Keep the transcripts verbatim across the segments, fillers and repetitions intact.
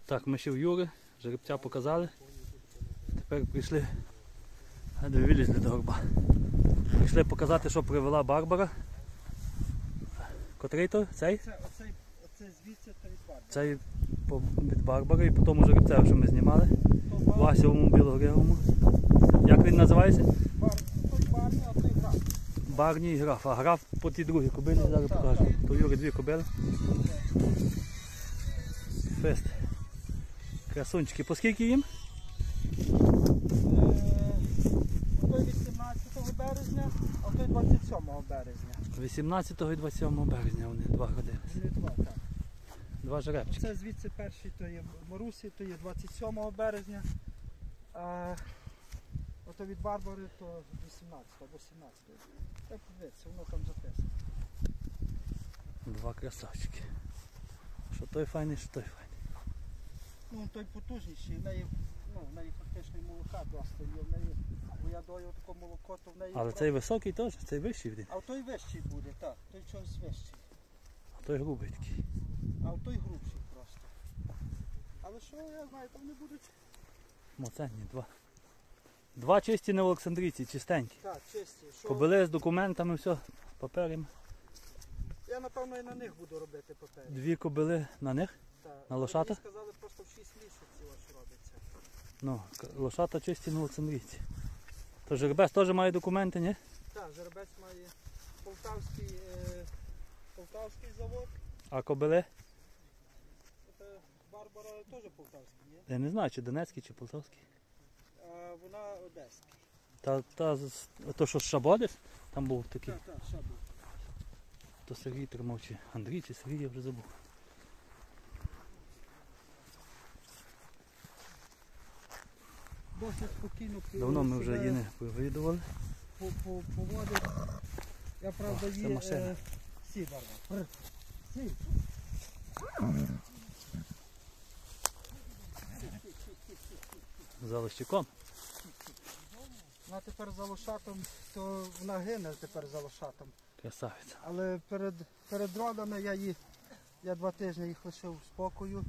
Так, ми ще в Юри, жеребця показали. Тепер прийшли, де вилізли до горба. Прийшли показати, що привела Барбара. Котрий то? Цей? Це, оцей, оцей звідси та від Барбари. Цей по- від Барбари і по тому жеребця, що ми знімали. То бар, Васівому білогривому. Як він називається? бар, той барні, а той граф. Барні і граф. А граф по тій другій кобилі, Так, зараз так, покажу. так. То Юри дві кобили. Фест. Красунчики. По скільки їм? Е, той вісімнадцятого березня, а той двадцять сьомого березня. вісімнадцятого і двадцять сьомого березня вони два години. Вони два, так. Два жеребчики. Це звідси перший, то є Марусі, то є двадцять сьомого березня. А ото від Барбари, то вісімнадцятого або сімнадцятого. Так, дивіться, воно там записано. Два красавчики. Що той файний, що той файний. Ну, той потужніший, в неї, ну, в неї фактично і молока досить є, в неї, бо я даю таке молоко, то в неї... Але цей високий теж, цей вищий один. А в той вищий буде, так, той чогось вищий. А той грубий такий. А в той грубший просто. Але що, я знаю, там не будуть... Моценні, два. Два чисті на Олександрійці, чистенькі. Так, чисті. Що... Кобили з документами, все, паперами. Я, напевно, і на них буду робити папері. Дві кобили на них. Так. На лошата? Мені сказали, просто в шість місяців ось робиться. Ну, к- лошата чисті на Олександрійці. То жеребець теж має документи, ні? Так, жеребець має полтавський, е, полтавський завод. А кобили? Це Барбара теж полтавський, ні? Я не знаю, чи Донецький, чи Полтавський. А вона одеська. Та, та, з- то, що з Шабодиш, там був такий. Так, так, шабу. То Сергій тримав, чи Андрій, чи Сергій, я вже забув. Досить спокійно Давно ми вже себе її не вивідували. по- по- поводить. Я, правда, О, це є... машина. Е, сі, Барбара. Сі. За лощиком. Вона тепер за лошатом, то вона гине тепер за лошатом. Красавиця. Але перед, перед родами я її, я два тижні їх лишив в спокою.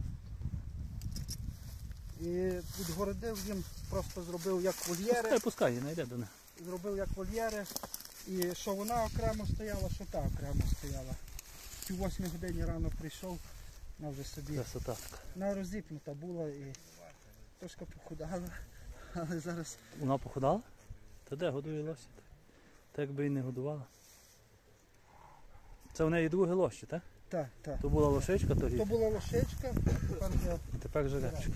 І відгородив їм, просто зробив як вольєри, Пускай, пускай, її найде до неї. зробив як вольєри. І що вона окремо стояла, що та окремо стояла. В пів восьмій годині рано прийшов, вона вже собі, Красота така. вона розіпнута була і трошки похудала, але зараз Вона похудала? Та де годує лося? Та якби і не годувала. Це в неї друге лоще, так? так, так. То була лошичка, то То рік. була лошичка, тепер я І тепер жеребчик.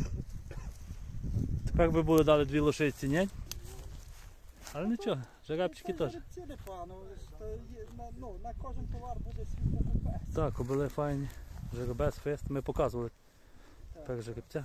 Тепер би були дали дві лошиці, ні? Але нічого, жеребчики теж. Це непогано, то є- на- ну, на кожен товар буде свій покупець. Так, кобили файні. Жеребець, фест. Ми показували Так. тепер жеребця.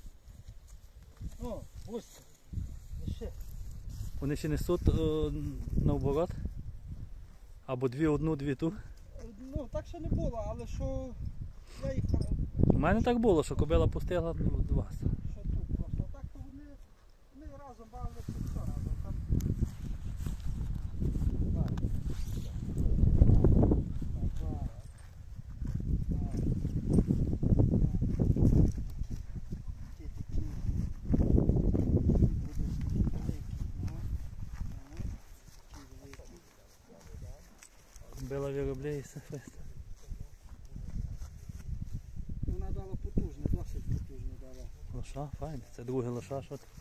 О, ось, ще. Вони ще несуть о, наоборот. Або дві одну, дві ту. Ну, так ще не було, але що я їх, У мене так було, що кобила пустила ну, два. що тут просто. Так то вони, вони разом бавляться все разом. Там... Так. Так, так. Ті такі будуть такі великі, ну, ну, такі великі. Кобила виробляється фест. Вона дала потужне, досить потужне дала. Лоша, файне. Це друге лоша, що ти?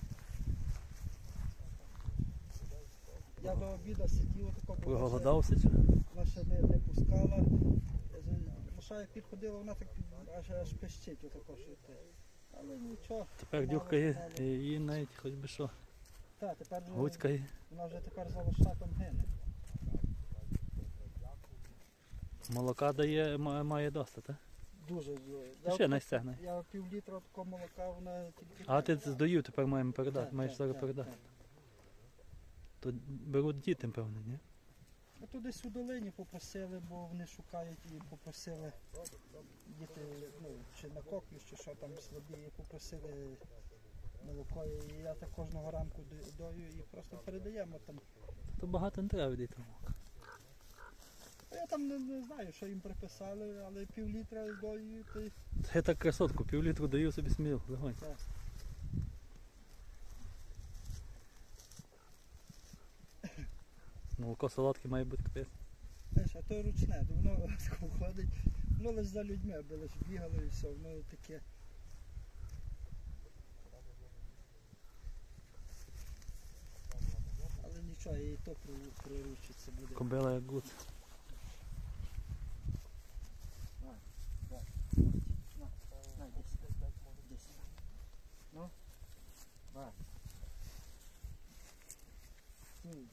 Я до обіду сидів, тако було, Проголодався чи? вона ще не, не пускала. Лоша як підходила, вона так аж, аж пищить отако, що ти. Але нічого. Тепер дюхка є, і її навіть хоч би що. Так, тепер вже, Гуцька є. вона вже тепер за лошатом гине. Молока дає, ма- має доста, так? Дуже. Та Я, ще не стягне. я пів літра такого молока, вона тільки... А ти здоїв, тепер маємо передати, Так, маєш так, зараз так, передати. так. То беруть діти, певно, ні? А то десь у долині попросили, бо вони шукають і попросили діти, ну, чи на коклі, чи що там слабі, і попросили молоко. І я так кожного ранку до- дою і просто передаємо там. То багато не треба від того. А я там не, не знаю, що їм приписали, але пів літра дою, то й Я так красотку, пів літру даю собі сміло, легонь. Так. Молоко солодке має бути капець. Знаєш, а то ручне, то воно ходить, воно лише за людьми, аби лише бігало і все, воно таке. Але нічого, і то при- приручиться буде. Кобила як гуц. На, на, десь, десь. Ну, на. Ні.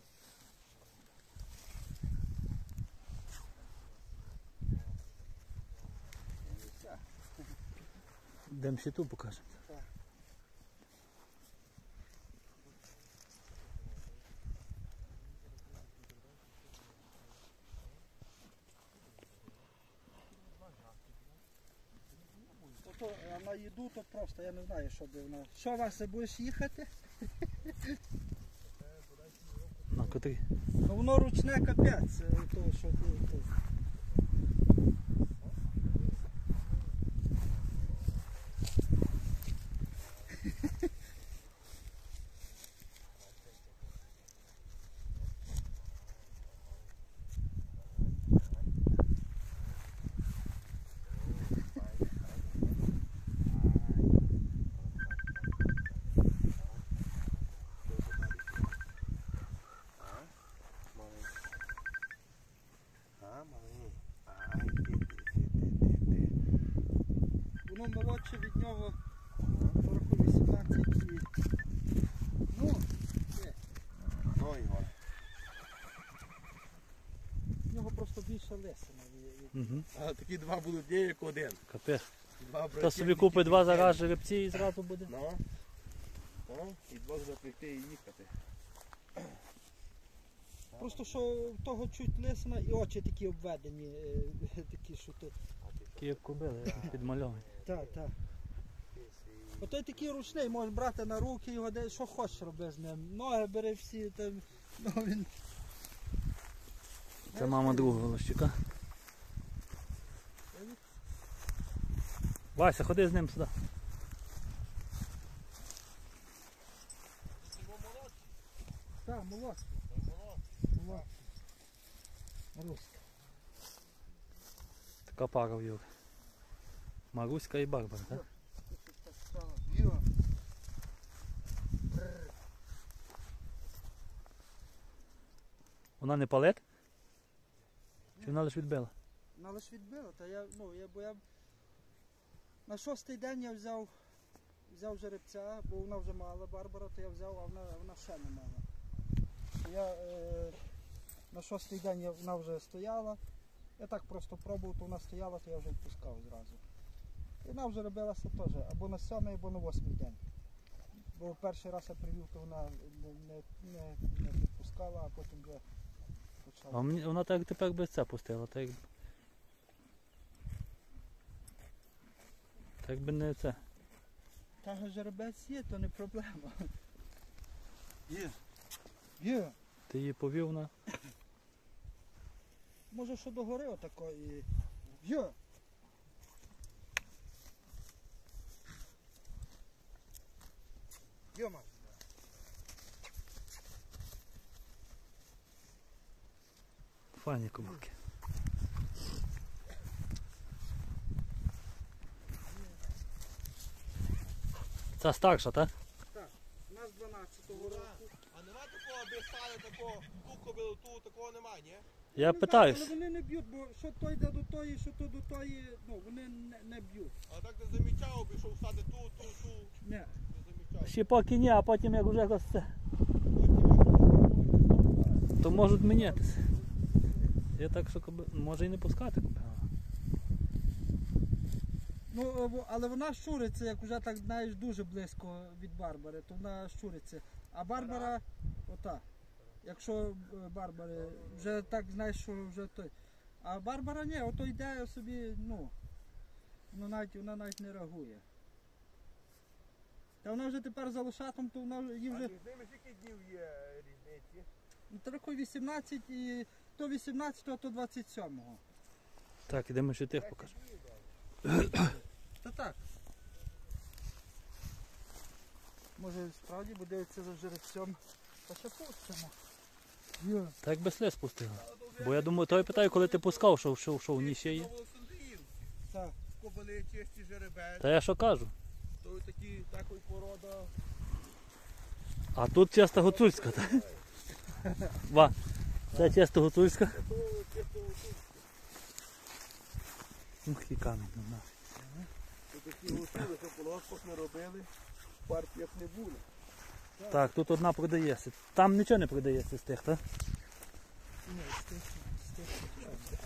Все. Йдемо ще ту покажемо. Так. То, а на їду то просто, я не знаю, що би воно. Що, Вася, будеш їхати? На котрі? Ну воно ручне капець, е, то, що ти. То. Воно молодше від нього року вісімнадцять і. Ну, є. Ну, Ігор. В нього просто більше лисина. від- від- Угу. А такі два будуть є, як один. Капець. Два Хто брати, собі купить два зараз жеребці і зразу буде. Ну. Ну, і двох запрягти і їхати. Просто що в того чуть лисина і очі такі обведені, е, такі, що то. Такі як кобили, підмальовані. Так, так. Отой такий ручний, можеш брати на руки його, де що хочеш роби з ним. Ноги бери всі, там, ну він. Це мама другого лощика. Вася, ходи з ним сюди. Так, молодший. Молодший. Руська. Така пара в Юри. Маруська і Барбара, так? Йо. Вона не палет? Чи вона лише відбила? Вона лише відбила, та я, ну, я, бо я на шостий день я взяв, взяв жеребця, бо вона вже мала Барбара, то я взяв, а вона, вона ще не мала. То я е, на шостий день я, вона вже стояла, я так просто пробував, то вона стояла, то я вже відпускав зразу. І вона вже робилася теж, або на сьомий, або на восьмий день. Бо перший раз я привів, то вона не, не, не, не відпускала, а потім вже почала. А мені, вона так тепер без це пустила, так як... Так би не це. Та жеребець є, то не проблема. Є. Є. Ти її повів на... Може, що догори отако і... Є. Є, мать. Файні кобилки. Це старша, так? У нас дванадцятого року. А нема такого, аби стали такого, ту кобилу, ту, такого немає, ні? Я Не знаю, питаюсь. Але вони не б'ють, бо що той йде до тої, що то до тої, ну, вони не, не б'ють. А так не замічав, би, що всади ту, ту, ту, Не. не замічав. Ще поки ні, а потім як вже якось це, Потім то можуть мінятися. Я так, що коби... може і не пускати кобила. Ну, е, во- але вона щуриться, як вже так, знаєш, дуже близько від Барбари, то вона щуриться. А Барбара, ота. Якщо е, Барбари, вже так знаєш, що вже той. А Барбара ні, ото йде собі, ну, ну навіть, вона навіть не реагує. Та вона вже тепер за лошатом, то вона вже- їй А вже між ними скільки днів є різниці? ну, тако вісімнадцять і то вісімнадцятого, то двадцять сьомого. Так, ідемо ще тих покажемо. Та так. Може справді буде це за жеребцем. Та ще пустимо. Йо. Так якби сліз спустила. Бо я думаю, то я питаю, коли ти пускав, що, що, що в ній ще є. То Олександріївці. Так. Кобили, чисті жеребець. Та я що кажу? То й такі, такої порода. А тут чисто гуцульська, так? Ва, це чисто гуцульська. То чисто отут. Ух, який камінь. ну, на. То такі гусили, що по лосках не робили. В партіях не було. Так, тут одна продається. Там нічого не продається з тих, так? Ні, стихне, стихне.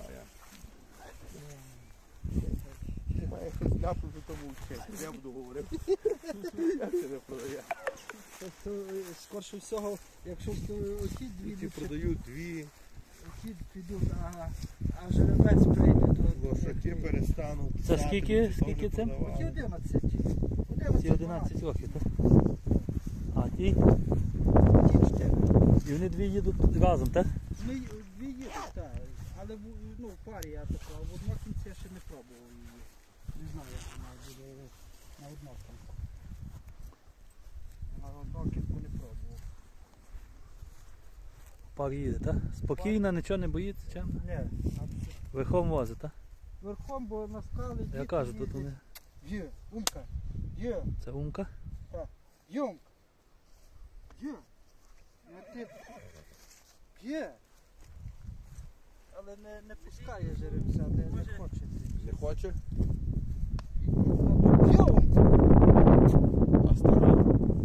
Ти маєш щось ляпу, що тому вчити. Я буду говорити. Я це не продаю. Тобто, е, скорше всього, якщо то оті дві Ті ліпше, продають дві, оті підуть, а, а жеребець прийде, то... лошаки перестануть. Це стати, скільки- ті скільки теж це? продавали. Оті одинадцять. Ці одинадцять років, так? А ті? Ті чотири. І вони дві їдуть разом, так? Ми й- дві їдуть, так. Але в, ну, в парі я така, а в однокінці я ще не пробував її. Не знаю, як вона буде на однокінку. На однокінку не пробував. Пар їде, так? Спокійно, нічого не боїться, чим? Ні, абсолютно. Верхом возить, так? Верхом, бо на скали Я діти кажу, тут їздять. вони. Є, умка, є, Це умка. юмк, є. Ти... Є. Але не, не пускає жеребця, не, не хоче. Не хоче? Юмк! А стара?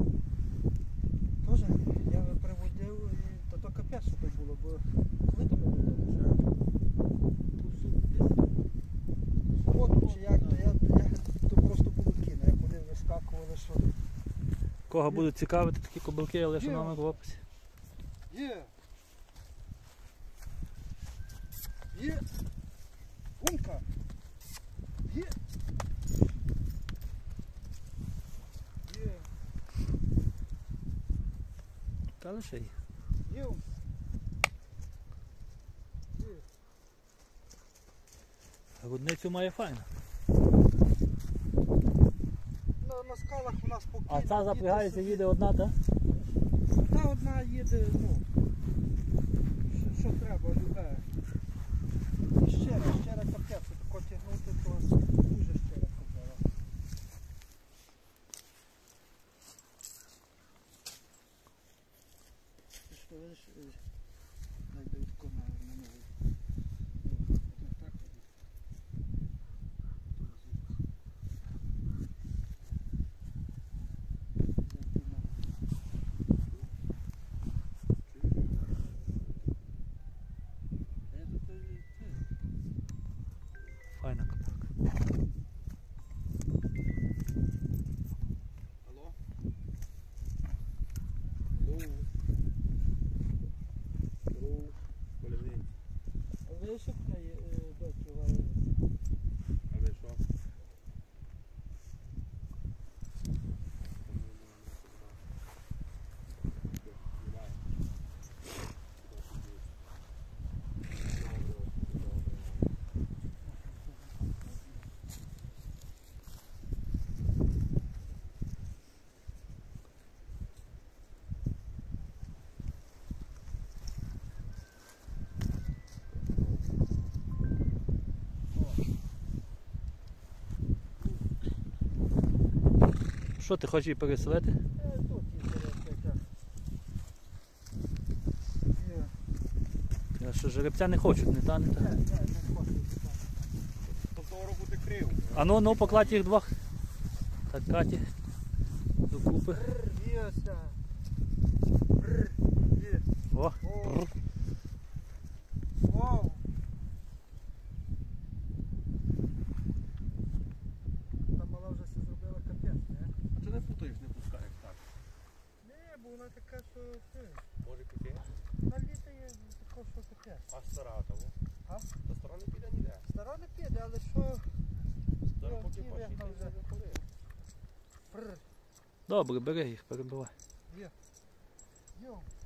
Тоже я приводив, і то, то капець, що то було, бо коли то ми були? Суботу чи як, то я, я то просто було кіно, як вони вискакували, що Кого будуть цікавити такі кобилки, я лишу номер в описі. є. Є. Умка. Є. Є. Та лише є. Є. Є. Грудницю має файно. На, на скалах у нас спокійно. А ця запрягається, діти їде одна, так? собі- Та одна їде, ну, що, що треба, любе. І щира, щира капець, тако тягнути, то дуже щира кобила. Ти що, видиш, е, найду тако на, на нову. Ну, так ходить. Як ти на- Я тут, е, це, Файна кобилка. Алло? Алло? Алло? Полівний. Вишукне дочуває. А ви що? Немає. Що ти хочеш її переселити? Е, Тут є жеребця. Є. Я що жеребця не хочуть, не та, не Не, та. не, не хочу. То того буде крив. А ну, ну, покладь їх двох. Так, Каті. Докупи. Єся. Є. О, О. Вау. Та мала вже все зробила капець, не? А ти не путаєш, не пускаєш так. Не, бо вона така, що ти. Може піти? Налітає такого, що капець. А стара того? А? Та стара не піде ніде. Стара не піде, але що? Зараз Я поки ті бачиш, вигнав ти вже. вже заходив. Прр. добре, бери їх, перебивай. Є. Йо.